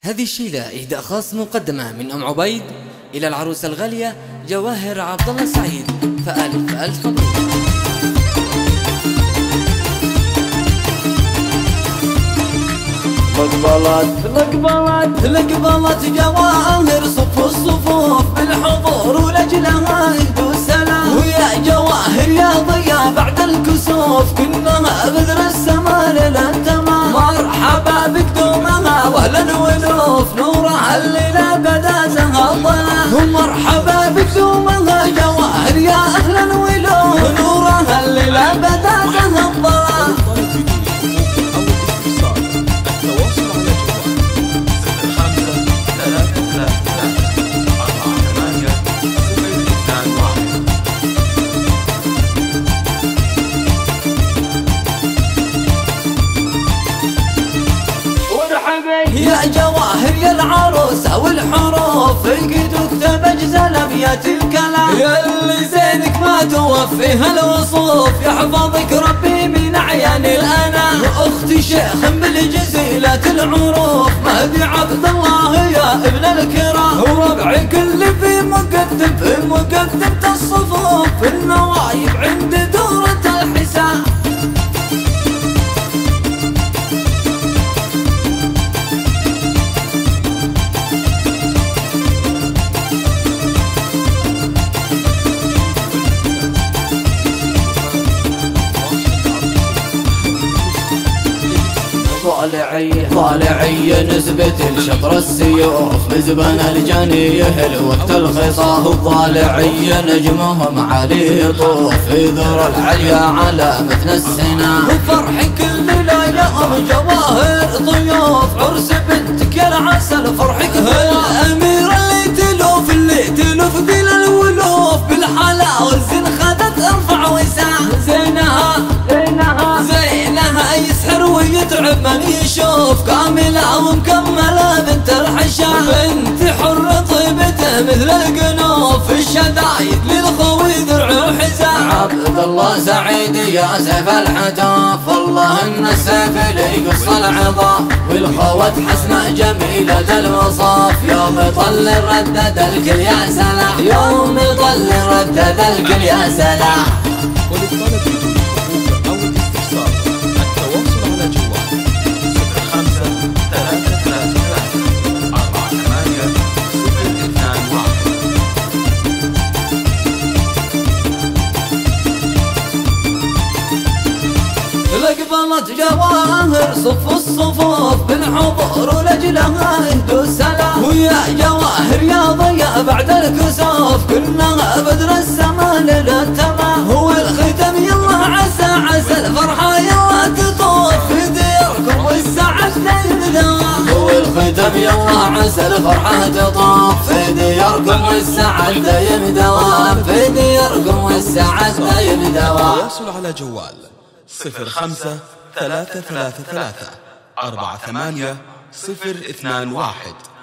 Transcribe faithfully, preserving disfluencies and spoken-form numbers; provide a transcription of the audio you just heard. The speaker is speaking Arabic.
هذه الشيلة إهداء خاص مقدمة من أم عبيد إلى العروسة الغالية جواهر عبد الله سعيد، فألف ألف مبروك. لقبلت لقبلت لقبلت جواهر صف الصفوف بالحضور ولجلها يهدوا السلام، ويا جواهر يا ضياء بعد الكسوف كنها بذر السماء للتمام. مرحبا بك دومها واهلا ولوف نورها اللي لا بدا زها الظلام، ومرحبا بك دومها جواهر يا اهلا ولوف نورها اللي لا بدا زها الظلام. يا جواهر يا العروسة والحروف لقيت وكتب اجزل ابيات الكلام، يا اللي زينك ما توفيها الوصوف يحفظك ربي من اعيان الانام. اختي شيخ بالجزيلة العروف مهدي عبد الله يا ابن الكرام، وربعي كل في مقدم في مقدمة الصفوف في النوايب عند دورة الحساب. طالعية طالعية نسبة الشطر السيوف مزبن الجنيه الوقت الخصاه. الطالعية نجمهم عليه يطوف في ذر العليا على مثل السنا، وفرح كل ليلة أم جواهر ضيوف عرس بنتك يا العسل فرحك الأميرة اللي تلوف اللي تلوف ذيل الولوف بالحلاوة الزين خدت ارفع وسام. زينها زينها زينها يسحر ويتعب من يشوف كاملة ومكملة بنت الحشام، بنت حر طيبته مثل القنوف الشدايد للخوي درع وحزام. عبد الله سعيد يا سيف الحتاف والله ان السيف لي قص العظام، والخوات حسنة جميلة الوصاف يوم يطل ردد الكل يا سلام، يوم يطل ردد الكل يا سلام. وللطلب بدون حقوق أو الاستفسار التواصل على جوال صفر خمسة ثلاثة ثلاثة ثلاثة أربعة ثمانية صفر اثنان واحد. لقبلت جواهر صف الصفوف بالحضور ولجلها يهدوا السلام، ويا جواهر يا ضياء بعد الكسوف كلها بدر السماء للتمام. هو الختم يلا عسى عسى الفرحة يلا تطوف في ديركم والسعد دايم دوام، هو الختم يلا عسى الفرحة تطوف في ديركم والسعد دايم دوام، في ديركم والسعد دايم دوام. التواصل على جوال صفر خمسة ثلاثة ثلاثة ثلاثة أربعة ثمانية صفر اثنان واحد.